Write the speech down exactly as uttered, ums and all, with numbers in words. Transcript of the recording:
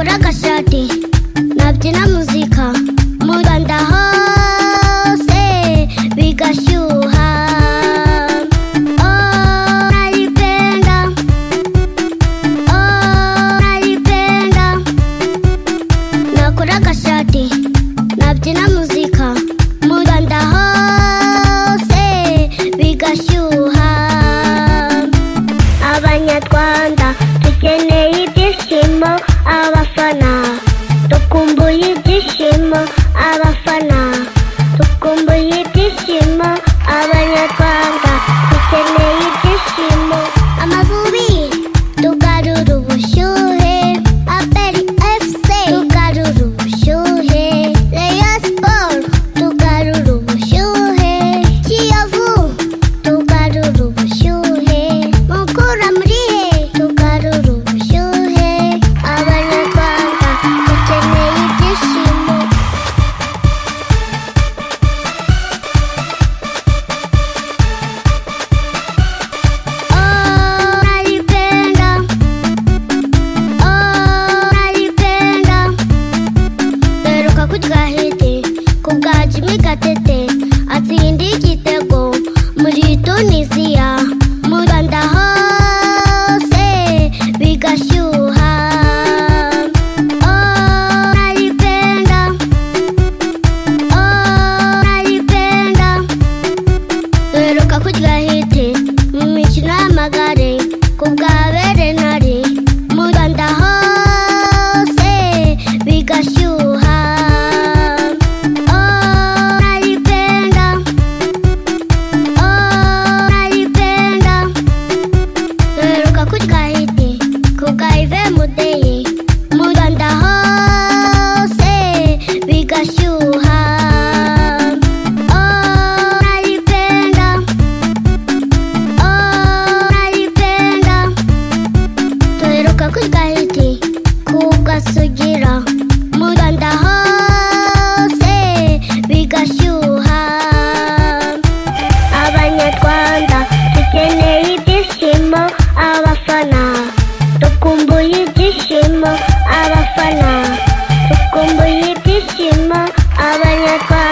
nakora agashati nabyina muzika mu Rwanda hose bigashyuha. Oh nalipenda, oh nalipenda, nakora agashati nabyina muzika mu Rwanda hose bigashyuha. Abanyarwanda dukeneye ibyishimo, abafana dukumbuye ibyishimo, abafana dukumbuye ibyishimo, abanyarwanda dukeneye ibyishimo. Amavubi tugarura ubushyuhe, Aperi efuse tugarura ubushyuhe, Rayon Sport tugarura ubushyuhe, Kiyovu tugarura ubushyuhe, Mukura Murihe tugarura ubushyuhe. Abanyarwanda dukeneye ibyishimo. Oh nalipenda, oh nalipenda, beruka kurya hiti ku bwa Jimmy Gatete atsinda igitego muri Tunisia, mu Rwanda hose bigashyuha. Oh nalipenda, oh nalipenda, beruka kurya hiti mu mikino y'amagare ku bwa Berenari, mu Rwanda hose bigashyuha. Oh nalipenda, oh nalipenda, beruka kurya hiti ku bwa Yves Mudeyi, mu Rwanda hose bigashyuha. Oh nalipenda, oh nalipenda, beruka kurya hiti ku bwa Sugira, mu Rwanda hose bigashyuha. Abanyarwanda dukeneye ibyishimo, abafana dukumbuye ibyishimo, abafana dukumbuye ibyishimo, abanyarwanda